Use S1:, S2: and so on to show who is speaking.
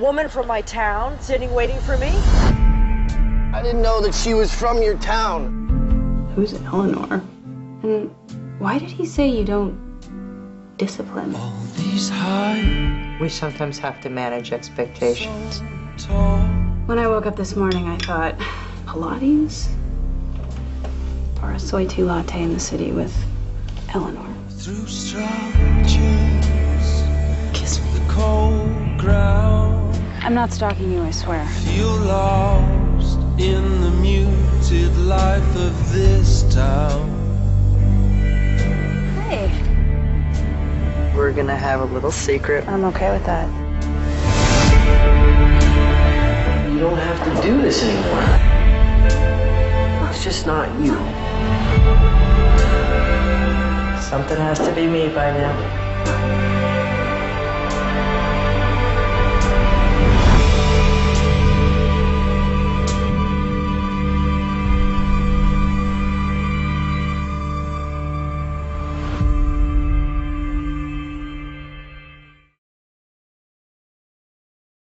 S1: woman from my town sitting waiting for me?
S2: I didn't know that she was from your town.
S3: Who's Eleanor? And why did he say you don't discipline?
S4: All these high,
S5: We sometimes have to manage expectations.
S4: tall.
S3: When I woke up this morning, I thought, Pilates? Or a soy tea latte in the city with Eleanor?
S4: Through structures,
S3: Kiss me.
S4: the cold ground.
S3: I'm not stalking you, I swear.
S4: Feel lost in the muted life of this town.
S3: Hey.
S5: We're gonna have a little secret.
S3: I'm okay with that.
S2: You don't have to do this anymore. It's just not you.
S5: Something has to be me by now.